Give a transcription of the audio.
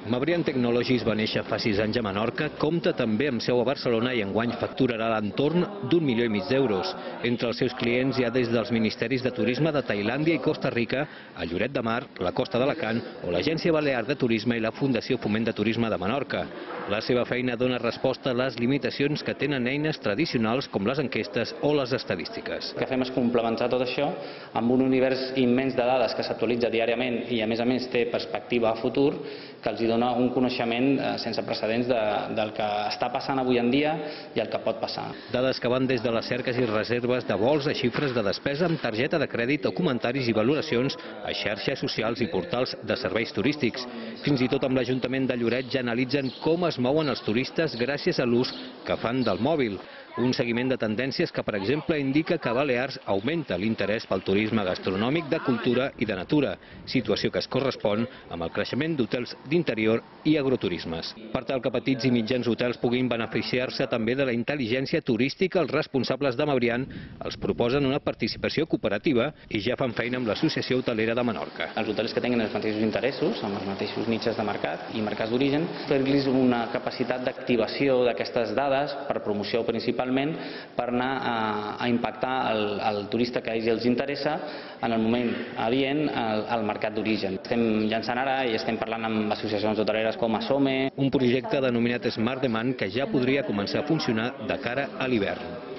Mabrian Technologies va néixer fa 6 anys a Menorca, compta també amb seu a Barcelona i enguany facturarà a l'entorn d'1,5 milió d'euros. Entre els seus clients hi ha des dels Ministeris de Turisme de Tailàndia i Costa Rica, a Lloret de Mar, la Costa d'Alacant o l'Agència Balear de Turisme i la Fundació Foment de Turisme de Menorca. La seva feina dona resposta a les limitacions que tenen eines tradicionals com les enquestes o les estadístiques. El que fem és complementar tot això amb un univers immens de dades que s'actualitza diàriament i a més té perspectiva a futur, que els dona un coneixement sense precedents del que està passant avui en dia i el que pot passar. Dades que van des de les cerques i reserves de vols a xifres de despesa amb targeta de crèdit o comentaris i valoracions a xarxes socials i portals de serveis turístics. Fins i tot amb l'Ajuntament de Lloret ja analitzen com es mouen els turistes gràcies a l'ús que fan del mòbil. Un seguiment de tendències que, per exemple, indica que a Balears augmenta l'interès pel turisme gastronòmic, de cultura i de natura, situació que es correspon amb el creixement d'hotels d'interior i agroturismes. Per tal que petits i mitjans hotels puguin beneficiar-se també de la intel·ligència turística, els responsables de Mabrian els proposen una participació cooperativa i ja fan feina amb l'Associació Hotelera de Menorca. Els hotels que tenen els mateixos interessos, amb els mateixos niches de mercat i mercats d'origen, fer-los una capacitat d'activació d'aquestes dades per promoció principal per anar a impactar el turista que a ells els interessa en el moment adient al mercat d'origen. Estem llançant ara i estem parlant amb associacions hoteleres com Asome. Un projecte denominat Smart Demand que ja podria començar a funcionar de cara a l'hivern.